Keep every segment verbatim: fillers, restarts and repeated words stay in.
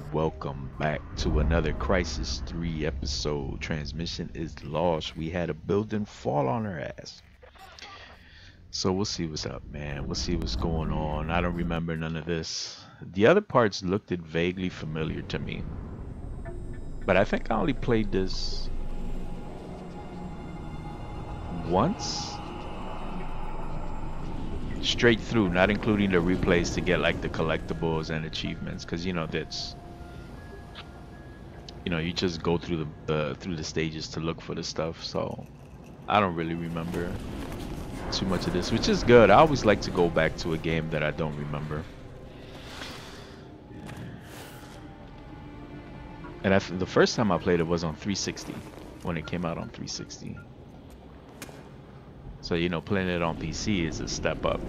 welcome back to another Crisis three episode. Transmission is lost. We had a building fall on our ass. So we'll see what's up, man. We'll see what's going on. I don't remember none of this. The other parts looked vaguely familiar to me. But I think I only played this once. Straight through, not including the replays to get like the collectibles and achievements. Because, you know, that's... You know, you just go through the uh, through the stages to look for the stuff. So I don't really remember too much of this, which is good. I always like to go back to a game that I don't remember. And I th the first time I played it was on three sixty, when it came out on three sixty. So, you know, playing it on P C is a step up.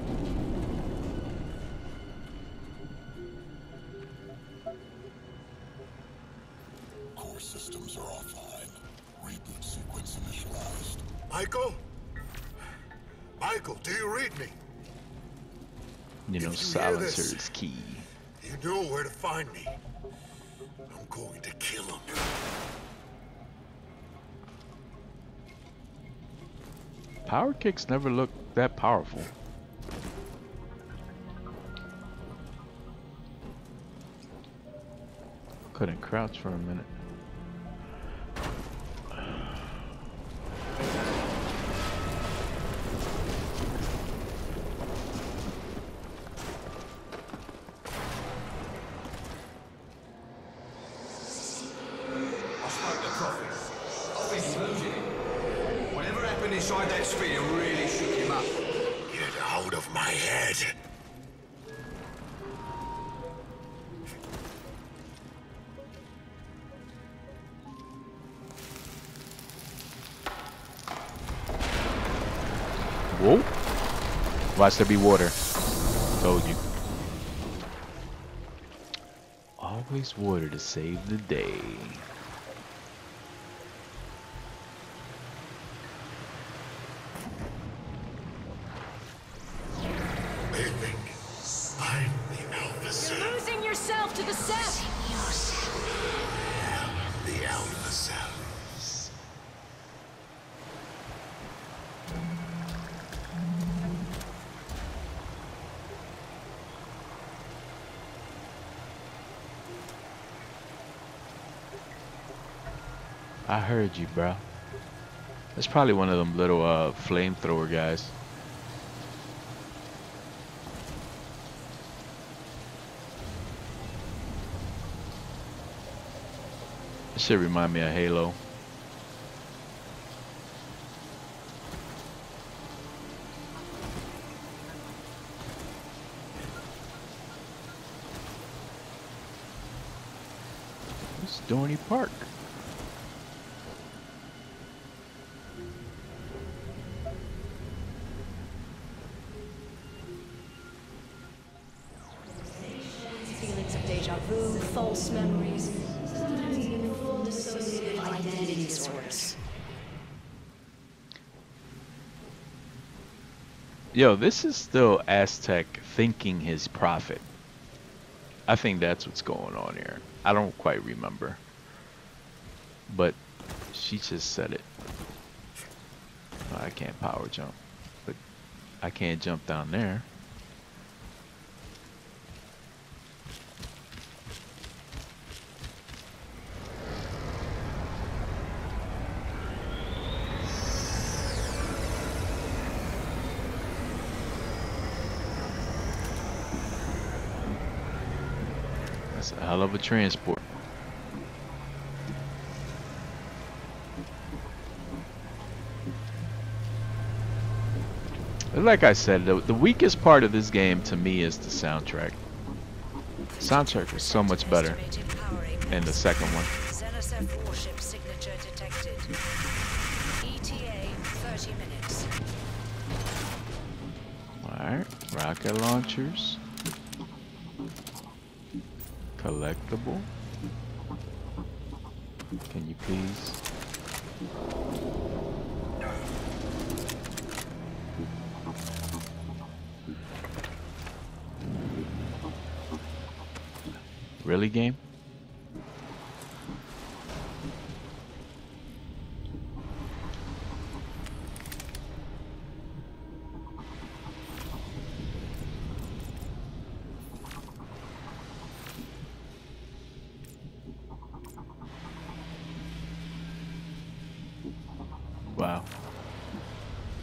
Core systems are offline. Reboot sequence initialized. Michael? Michael, do you read me? You know, If you hear silencer this, is key. You know where to find me. I'm going to kill him. Power kicks never looked that powerful. Couldn't crouch for a minute. I spoke to Prophet. Oh, he's losing it. Whatever happened inside that sphere really shook him up. Get out of my head. Whoa. Watch there be water. Told you. Always water to save the day. They think I'm the Alpha You're Cell. losing yourself to the set. The Alpha Cells. I heard you, bro. That's probably one of them little uh flamethrower guys. This shit remind me of Halo. It's Dorney Park. Feelings of deja vu, false memories, sometimes even full dissociative identity disorders. Yo, this is still Aztec thinking his prophet. I think that's what's going on here. I don't quite remember. But she just said it. Oh, I can't power jump. But I can't jump down there. That's a hell of a transport. Like I said, the, the weakest part of this game to me is the soundtrack. Soundtrack is so much better in the second one. Zenith warship signature detected. E T A thirty minutes. Alright, rocket launchers. Collectible. Can you please? Really, game?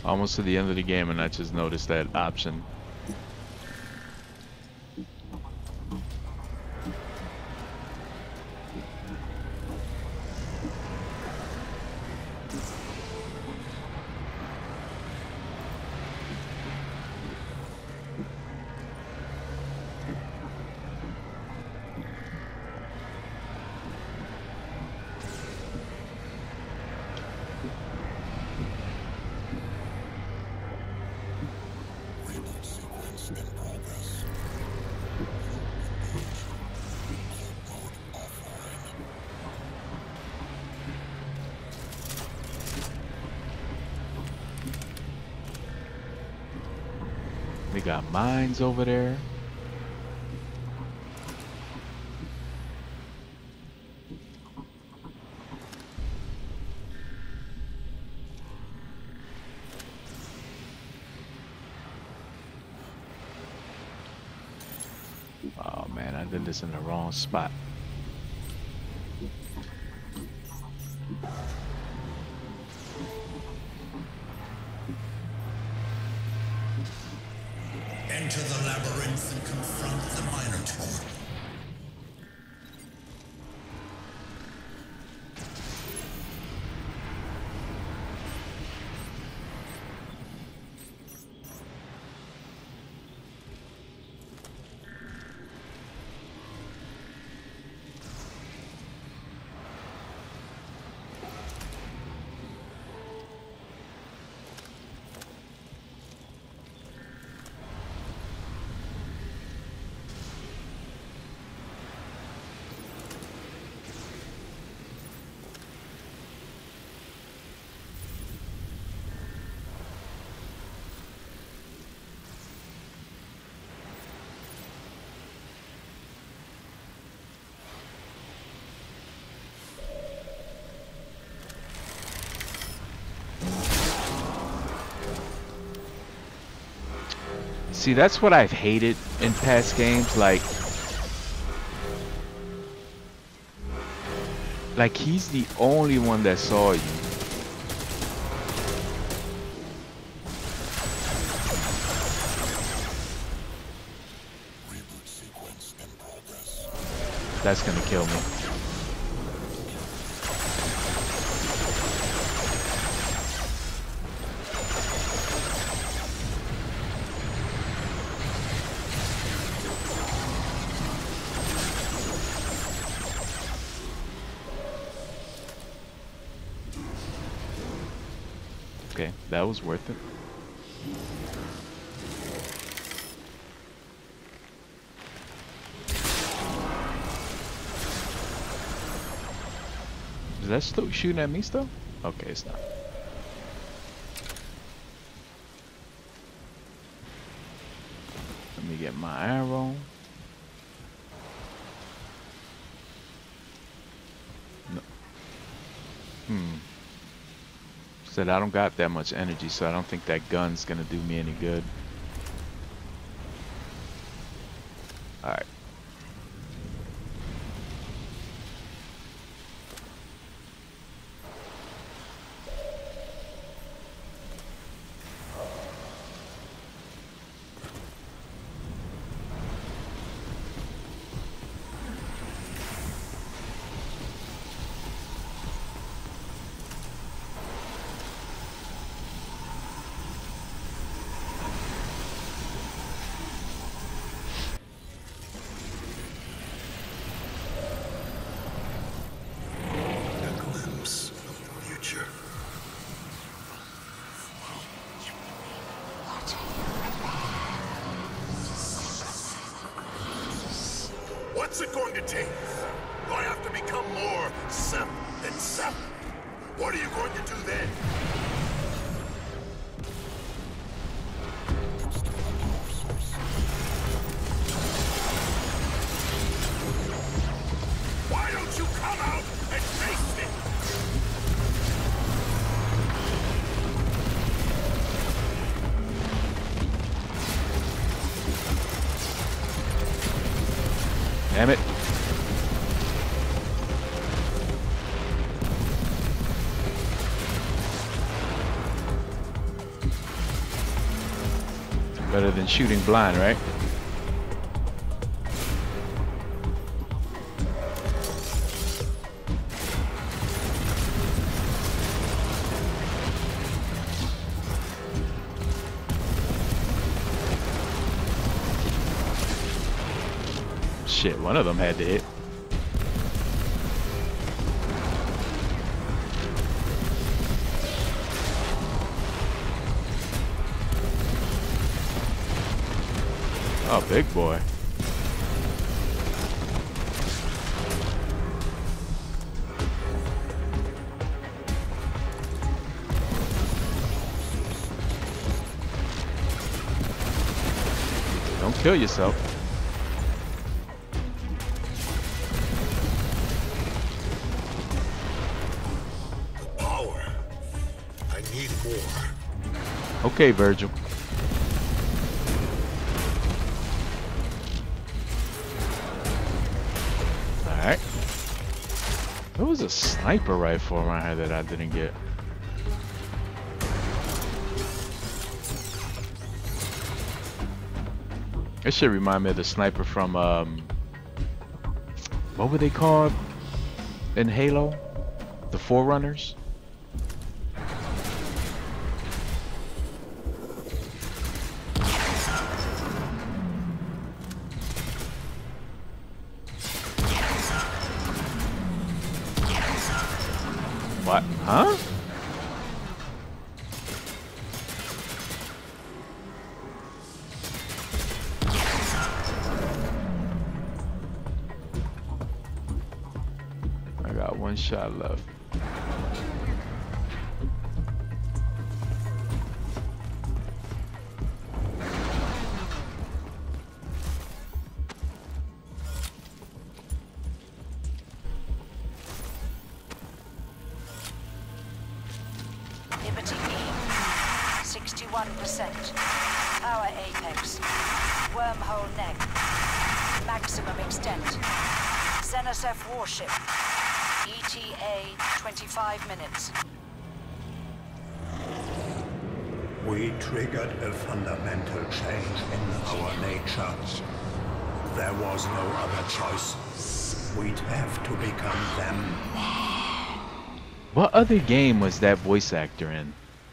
Almost to the end of the game and I just noticed that option. Reboot sequence in progress. Mode offline. We got mines over there. Oh man, I did this in the wrong spot. Enter the labyrinth and confront the Minotaur. See, that's what I've hated in past games, like like he's the only one that saw you. Reboot sequence in progress. That's gonna kill me. Okay, that was worth it. Is that still shooting at me still? Okay, it's not. Let me get my arrow. No. Hmm. Said I don't got that much energy, so I don't think that gun's gonna do me any good. Alright. What's it going to take? Do I have to become more Seth than Seth? What are you going to do then? Why don't you come out and face me? Damn it. Better than shooting blind, right? Shit, one of them had to hit. Oh, big boy. Don't kill yourself. Power. I need more. Okay, Virgil. Alright. There was a sniper rifle around here that I didn't get. That should remind me of the sniper from, um... what were they called in Halo? The Forerunners? What? Huh? I got one shot left. Liberty beam, sixty-one percent. Power apex. Wormhole neck. Maximum extent. Xenoseph warship. E T A, twenty-five minutes. We triggered a fundamental change in our nature. There was no other choice. We'd have to become them. What other game was that voice actor in?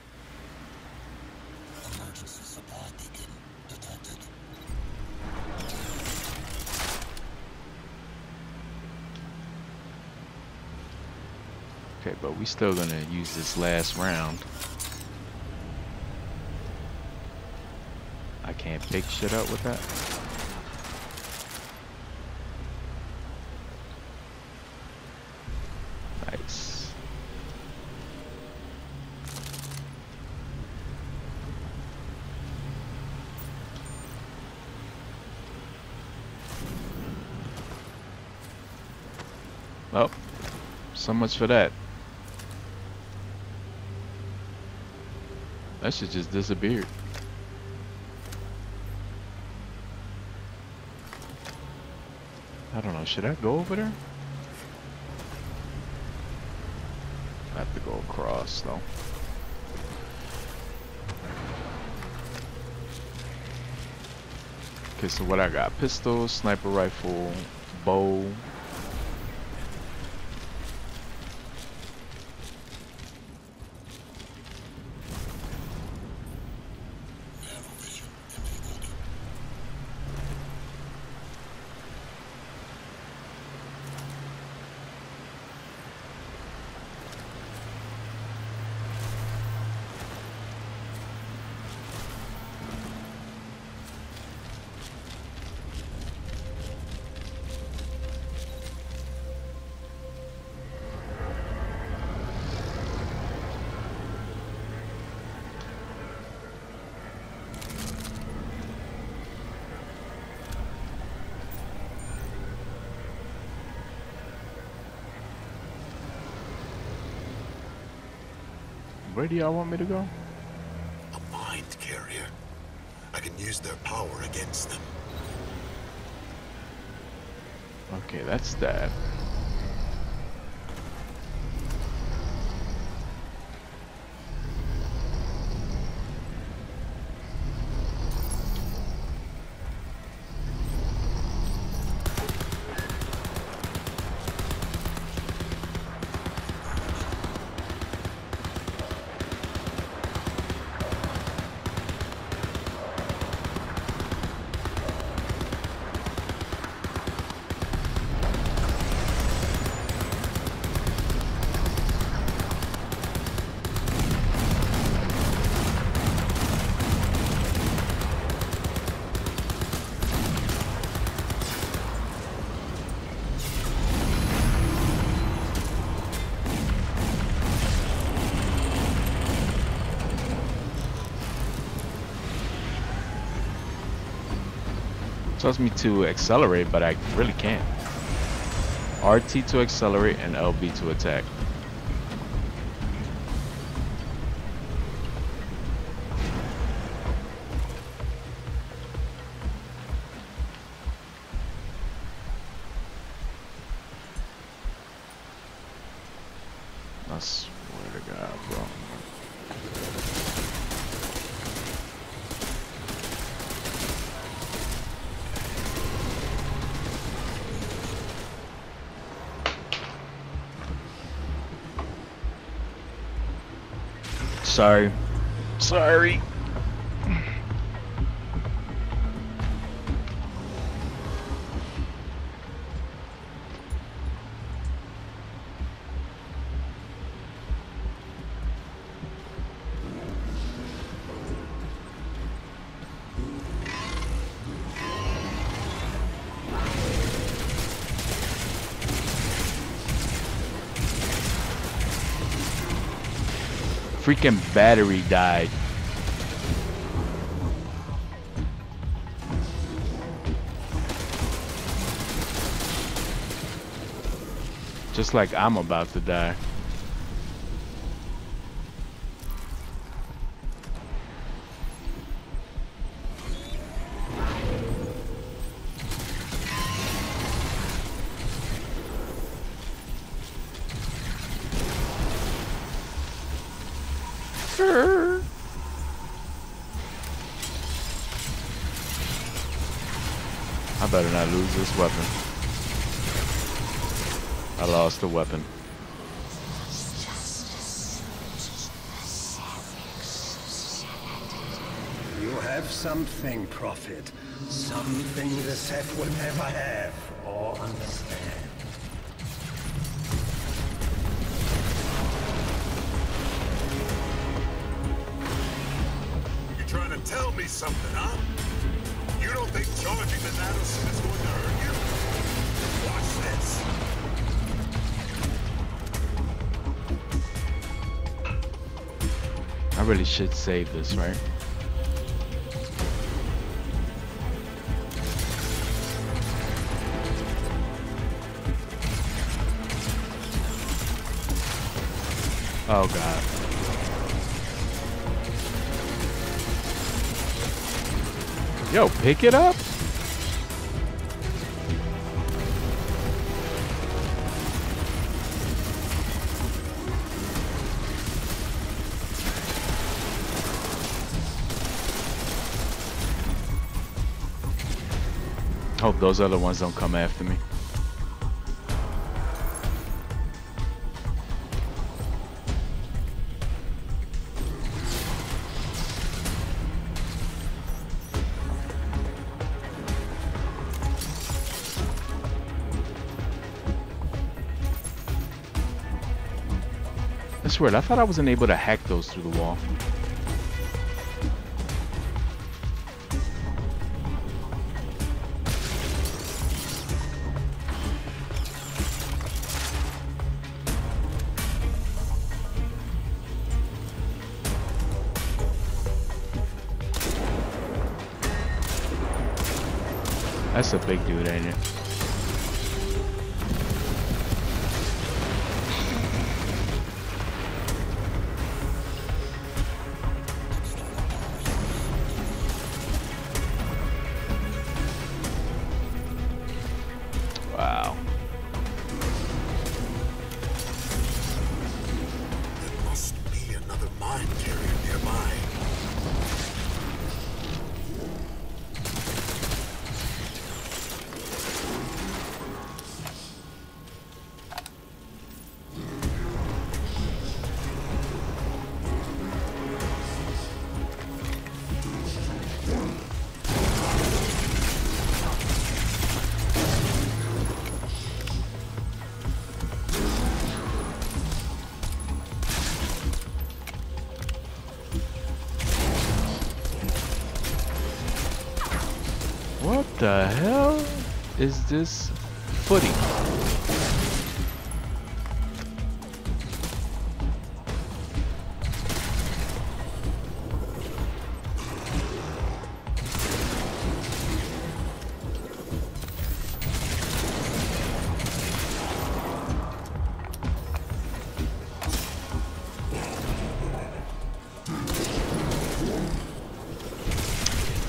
Okay, but we still gonna use this last round. I can't pick shit up with that. Nice. Well, so much for that. That shit just disappeared. I don't know, should I go over there? I have to go across though. Okay, so what I got? Pistol, sniper rifle, bow. Where do y'all want me to go? A mind carrier. I can use their power against them. Okay, that's that. Tells me to accelerate, but I really can't. R T to accelerate and L B to attack. I swear to God, bro. Sorry. Sorry. Freaking battery died. Just like I'm about to die. I better not lose this weapon. I lost the weapon. You have something, Prophet. Something the Seth will never have or understand. You trying to tell me something, huh? You don't think charging the Nattleson is going to hurt you? Watch this. I really should save this, right? Oh God. Yo, pick it up. Hope those other ones don't come after me. That's weird. I thought I wasn't able to hack those through the wall. That's a big dude, ain't it? Wow. There must be another mine carrier nearby. What the hell is this footy?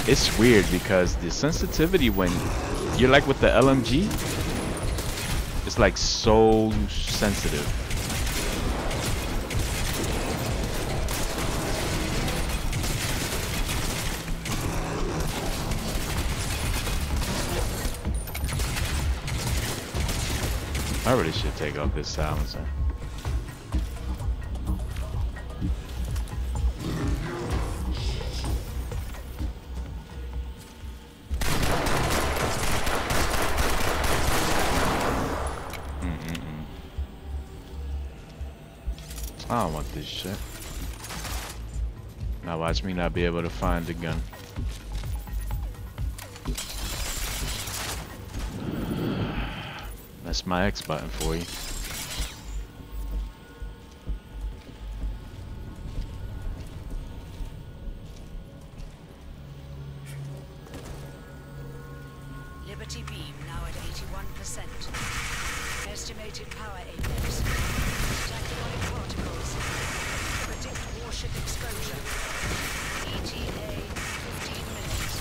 it's weird because the sensitivity when you're like with the L M G, it's like so sensitive. I really should take off this silencer. Mm-mm-mm. I don't want this shit. Now watch me not be able to find the gun. That's my X button for you. Liberty beam now at eighty-one percent. Estimated power apex. Tactonic particles. Predict warship exposure. E T A fifteen minutes.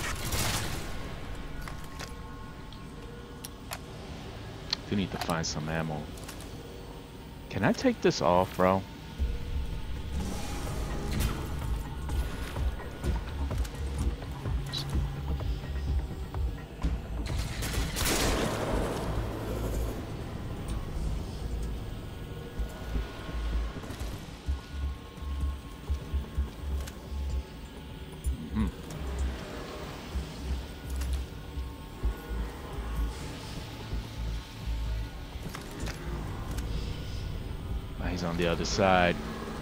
Do need to find some ammo. Can I take this off, bro? Mm. He's on the other side.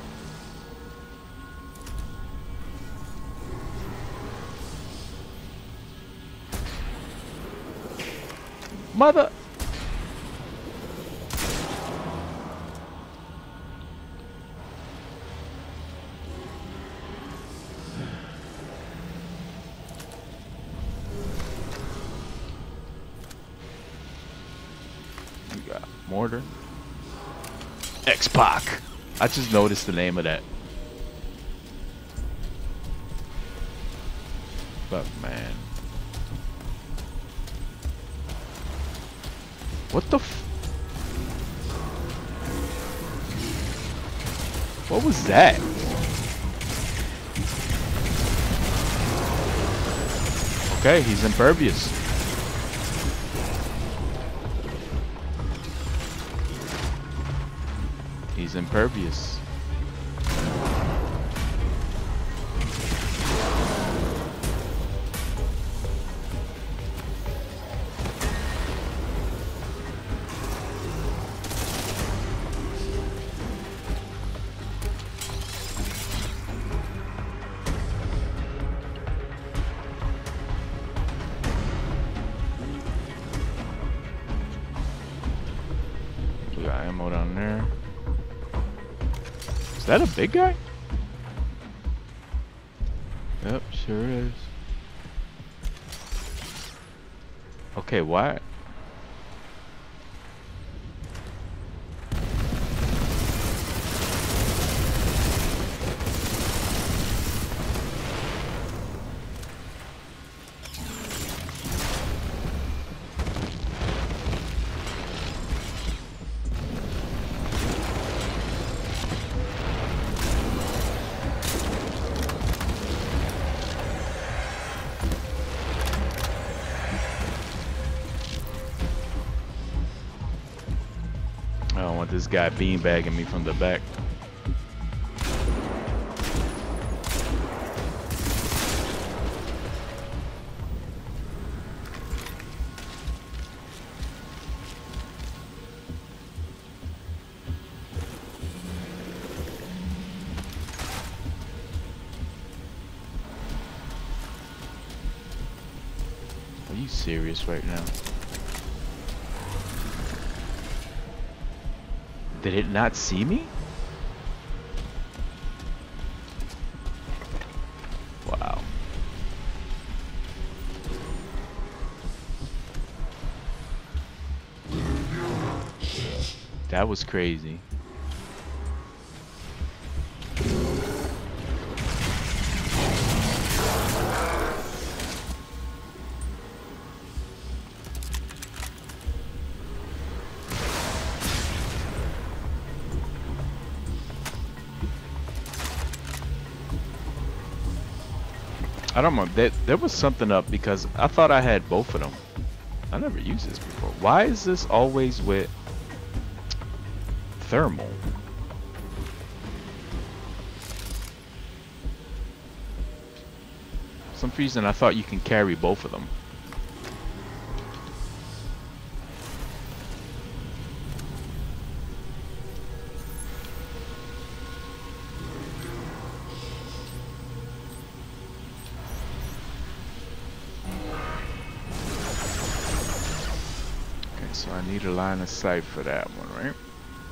Mother. We got mortar. X-Pac. I just noticed the name of that. But man. What the f- What was that? Okay, he's impervious. He's impervious. We got ammo down there. Is that a big guy? Yep, sure is. Okay, why? I don't want this guy beanbagging me from the back. Are you serious right now? Did it not see me? Wow. That was crazy. I don't know. There, there was something up because I thought I had both of them. I never used this before. Why is this always with thermal? For some reason I thought you can carry both of them. So I need a line of sight for that one, right?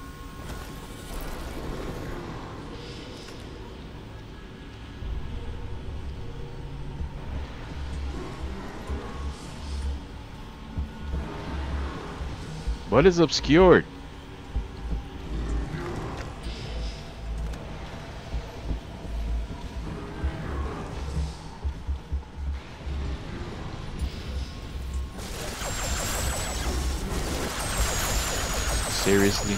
What is obscured? Seriously?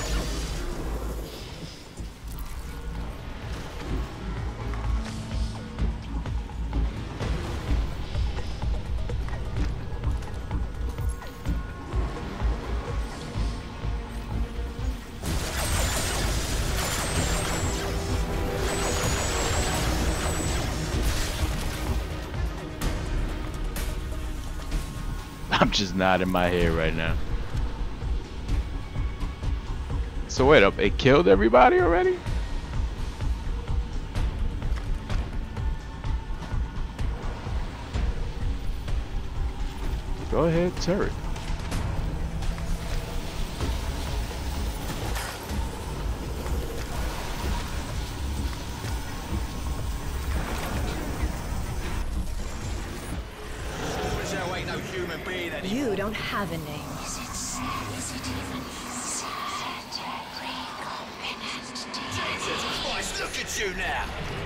I'm just nodding my head right now. So wait up, it killed everybody already? Go ahead, turret. You don't have a name. Christ, look at you now!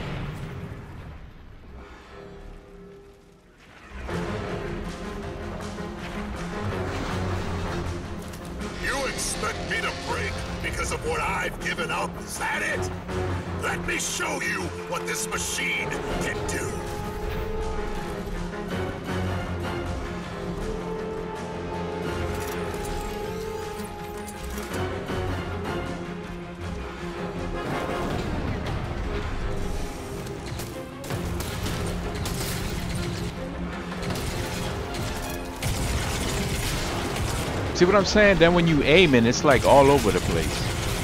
You expect me to break because of what I've given up? Is that it? Let me show you what this machine can do. See what I'm saying? Then when you aim and it's like all over the place.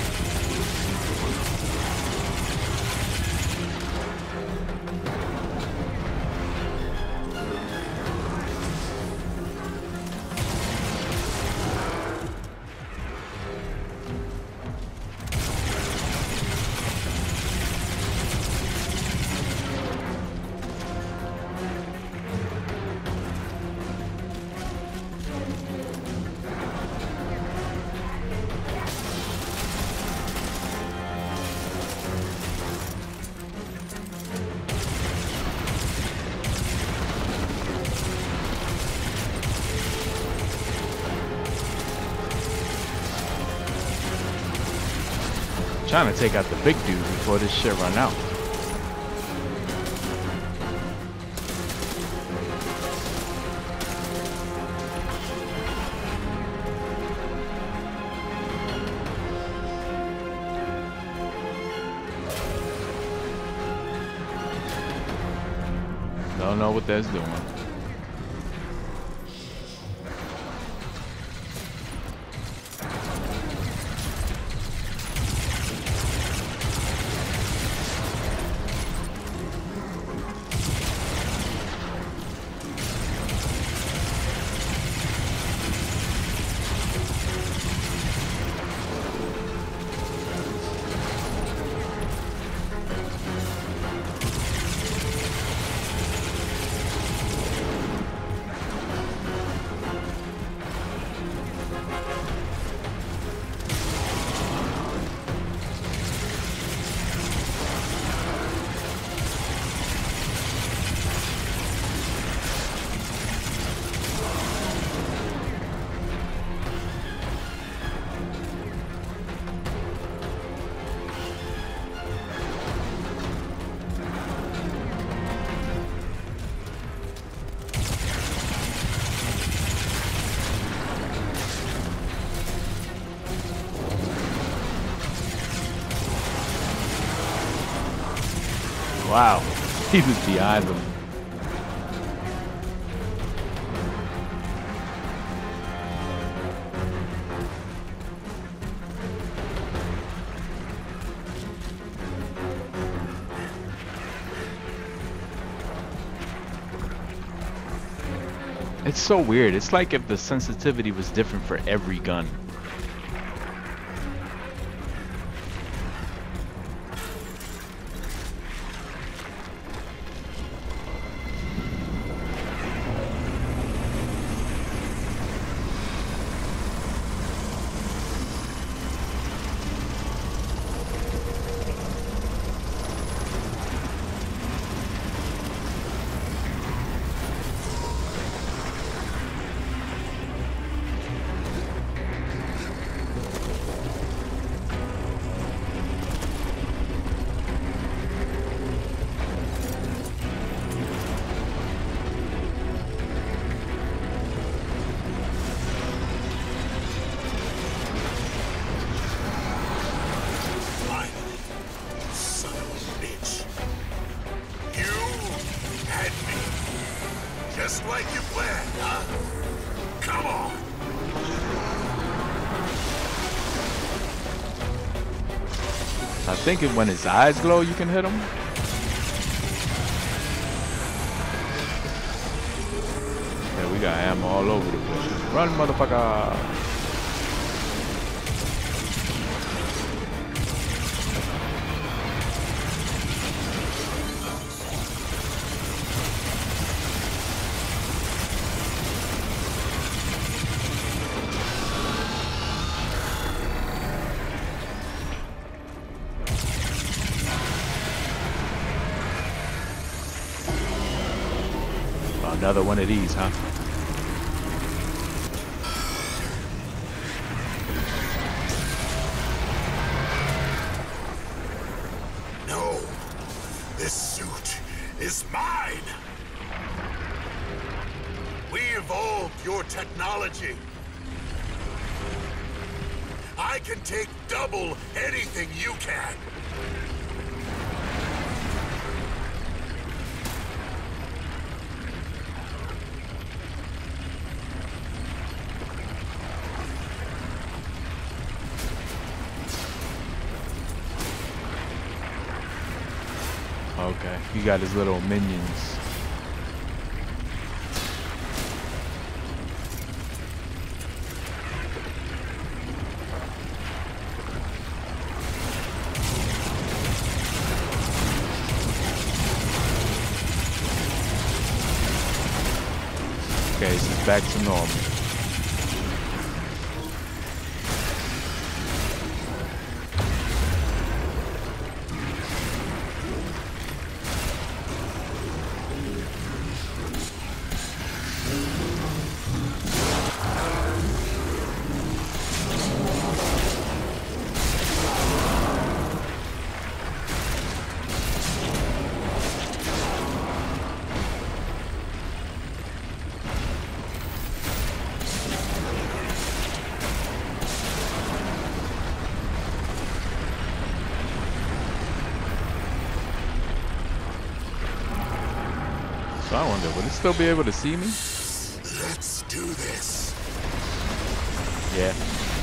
Trying to take out the big dude before this shit run out. Don't know what that's doing. Wow, he was behind them. It's so weird. It's like if the sensitivity was different for every gun. Just like you planned, huh? Come on! I think it, when his eyes glow, you can hit him. Yeah, we got ammo all over the place. Run, motherfucker! Another one of these, huh? No, this suit is mine. We evolved your technology. I can take double anything you can. Okay, he got his little minions. Okay, this is back to normal. So I wonder, will it still be able to see me? Let's do this. Yeah.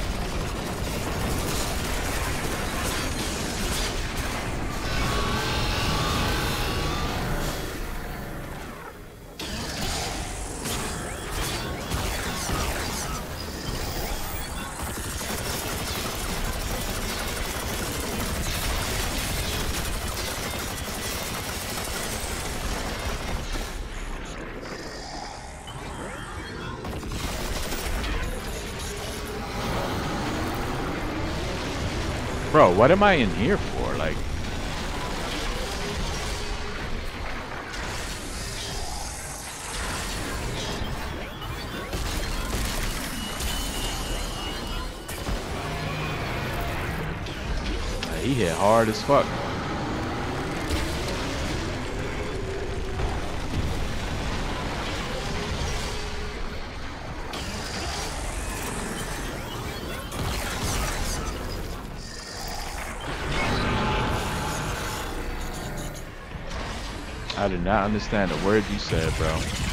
Bro, what am I in here for? Like, he hit hard as fuck. did not understand a word you said, bro.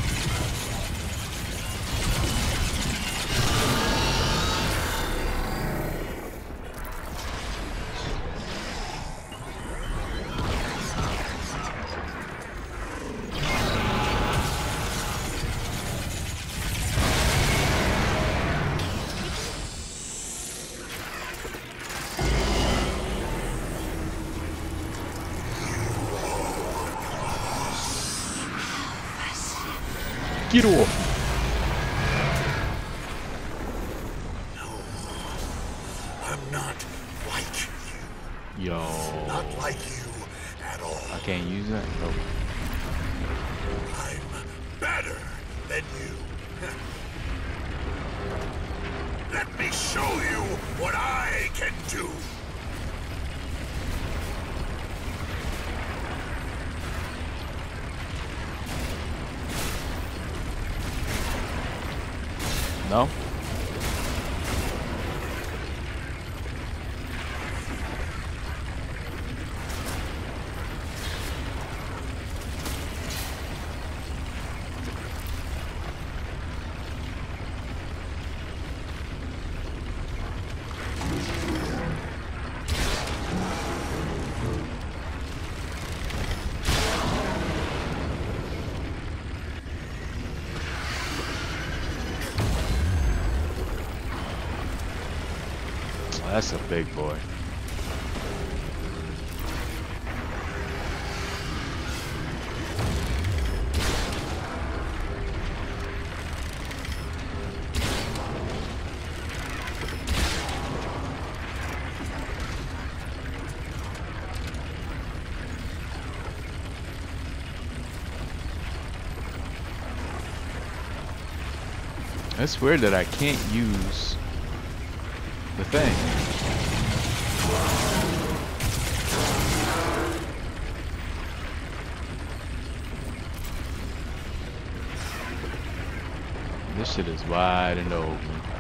Get off! No, I'm not like you. Yo. Not like you at all. I can't use that? Nope. I'm better than you. Let me show you what I can do. No? That's a big boy. It's weird that I can't use the thing. This shit is wide and open.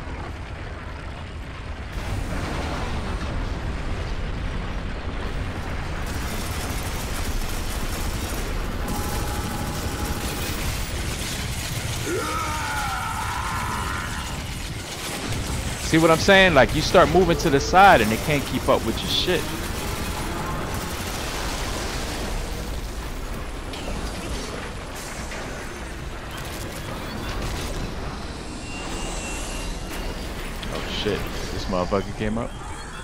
See what I'm saying? Like, you start moving to the side and they can't keep up with your shit. Oh shit, this motherfucker came up.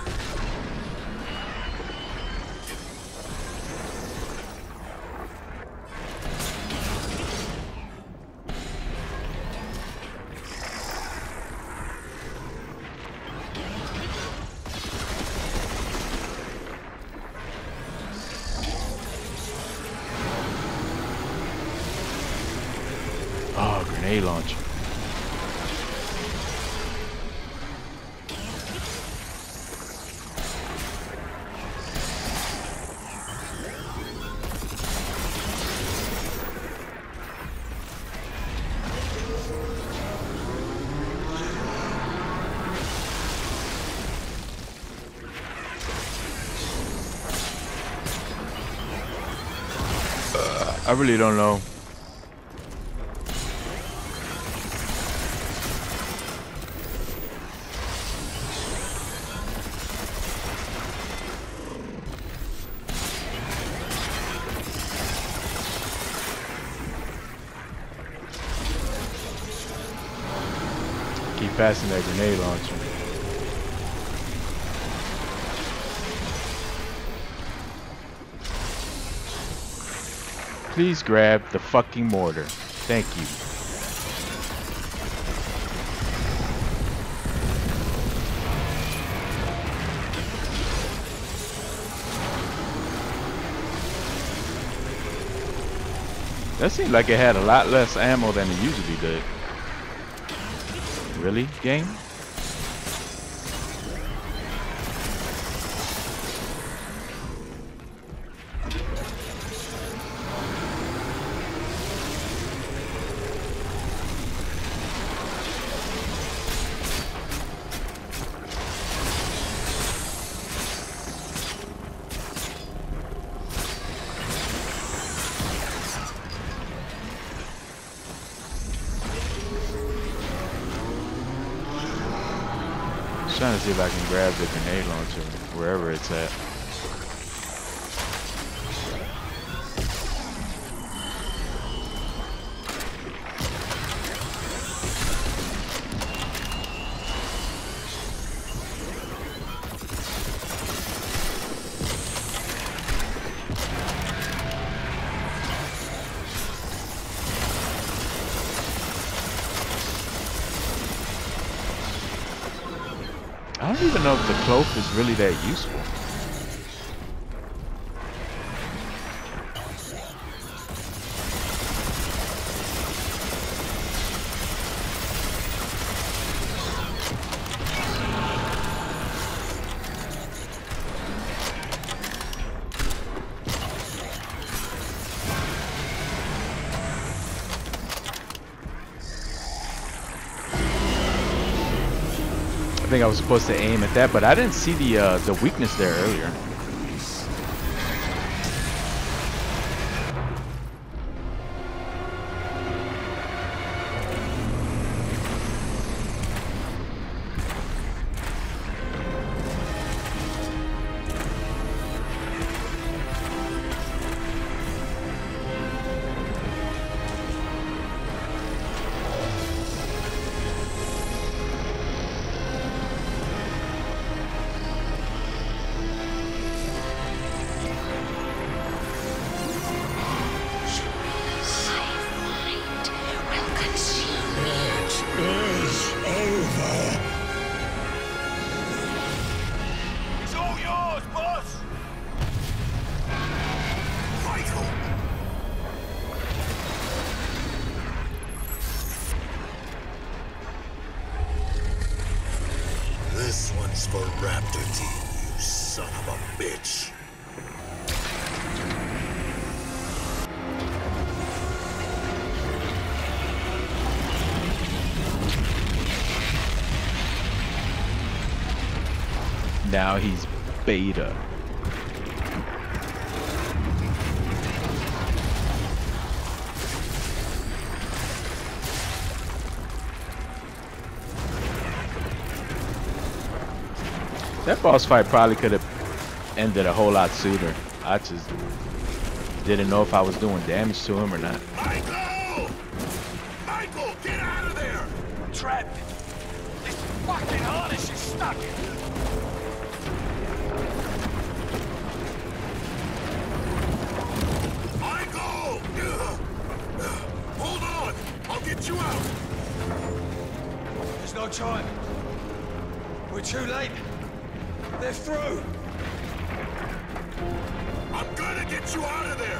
Oh, grenade launcher. Uh, I really don't know. Keep passing that grenade launcher. Please grab the fucking mortar. Thank you. That seemed like it had a lot less ammo than it usually did. Really, game? Trying to see if I can grab the grenade launcher wherever it's at. I don't even know if the cloak is really that useful. I think I was supposed to aim at that, but I didn't see the uh, the weakness there earlier. This one's for Raptor Team, you son of a bitch. Now he's beta. That boss fight probably could have ended a whole lot sooner. I just didn't know if I was doing damage to him or not. Michael! Michael, get out of there! I'm trapped. This fucking harness is stuck. Michael! Hold on! I'll get you out! There's no time. We're too late. They're through. I'm gonna get you out of there!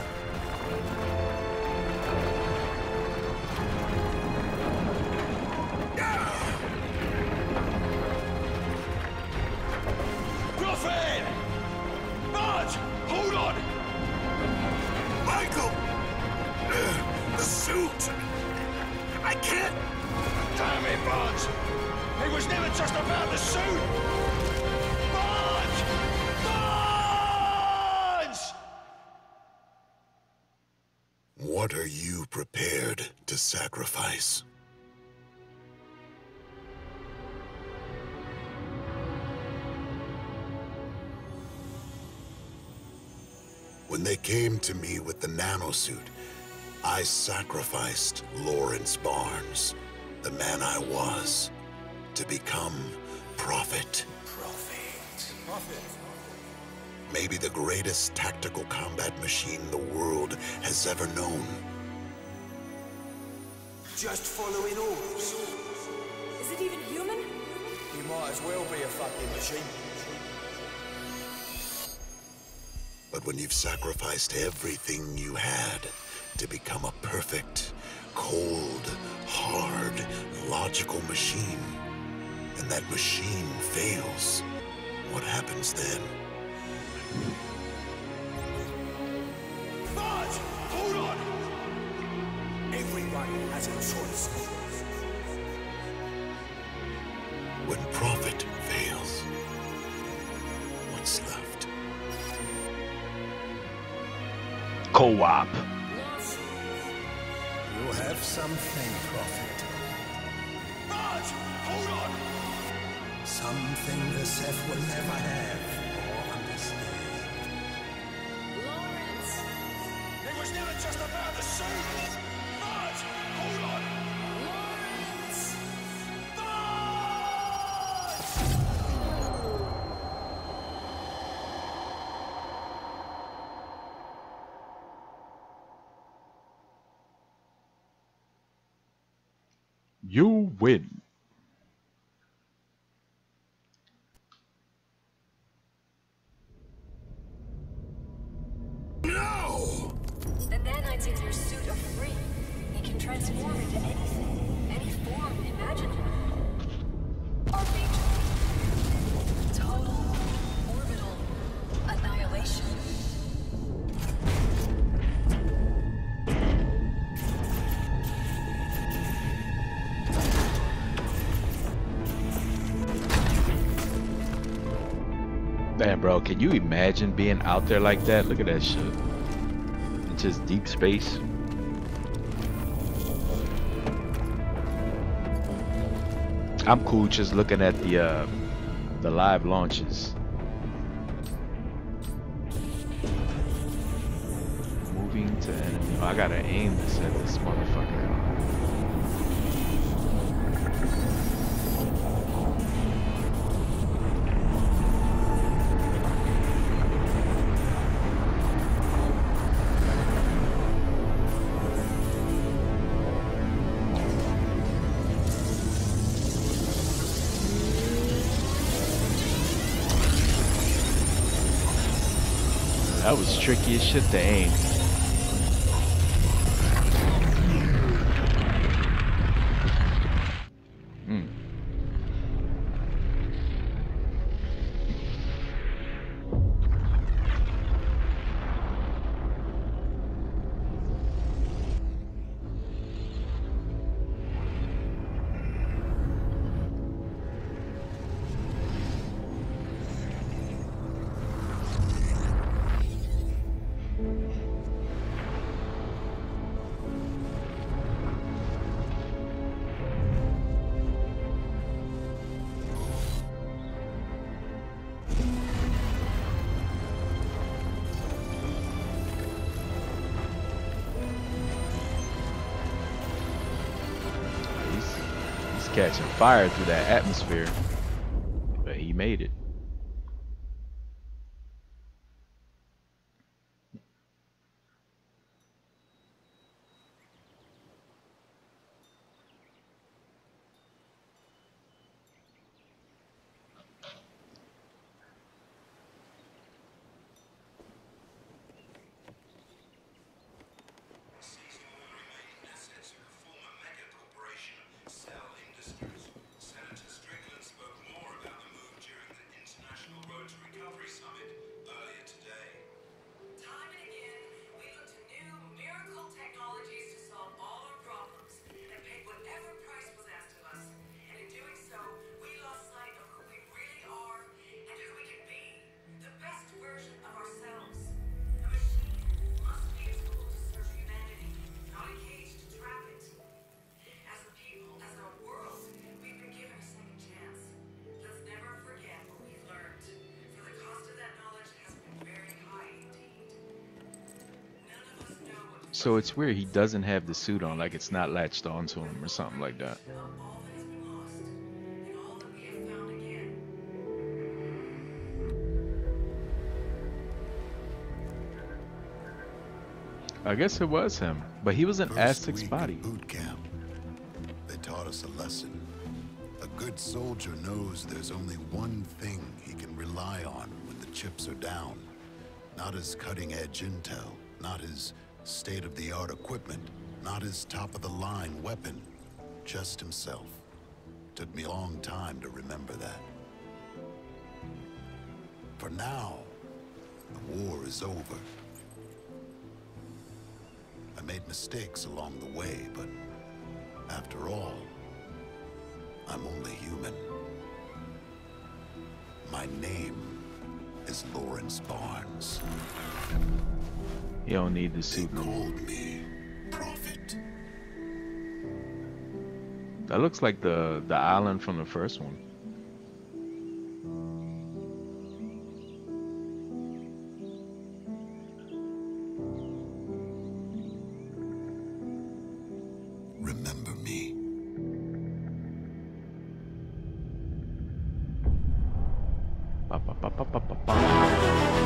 Prophet! Marge! Hold on! Michael! Uh, the suit! I can't... Damn it, Barnes! It was never just about the suit! Barnes! Barnes! What are you prepared to sacrifice? When they came to me with the nanosuit, I sacrificed Lawrence Barnes, the man I was, to become Prophet. Prophet. Prophet. Maybe the greatest tactical combat machine the world has ever known. Just following orders. Is it even human? He might as well be a fucking machine. But when you've sacrificed everything you had to become a perfect, cold, hard, logical machine, and that machine fails, what happens then? Marge! Hold on! Everybody has a choice. When Prophet fails, what's left? Co-op. You have something, Prophet. Marge! Hold on! Something the Ceph will never have or understand. Lawrence! It was never just about the suit! But, hold on! Lawrence! You win. No! The nanites in your suit are free. They can transform into anything, any form imaginable. Our nature. Total, orbital annihilation. Man, bro, can you imagine being out there like that? Look at that shit. It's just deep space. I'm cool just looking at the uh, the live launches. Moving to enemy. Oh, I gotta aim this at this motherfucker. That was tricky as shit to aim. Hmm. Catching fire through that atmosphere, but he made it. So it's weird he doesn't have the suit on, like it's not latched onto him or something like that. I guess it was him, but he was in Aztec's body. Boot camp. They taught us a lesson. A good soldier knows there's only one thing he can rely on when the chips are down. Not his cutting-edge intel, not his state-of-the-art equipment, not his top-of-the-line weapon, just himself. Took me a long time to remember that. For now, the war is over. I made mistakes along the way, but after all, I'm only human. My name is Lawrence Barnes. You don't need the suit. They called me Prophet. That looks like the the island from the first one. Ba, ba, ba, ba, ba, ba, ba.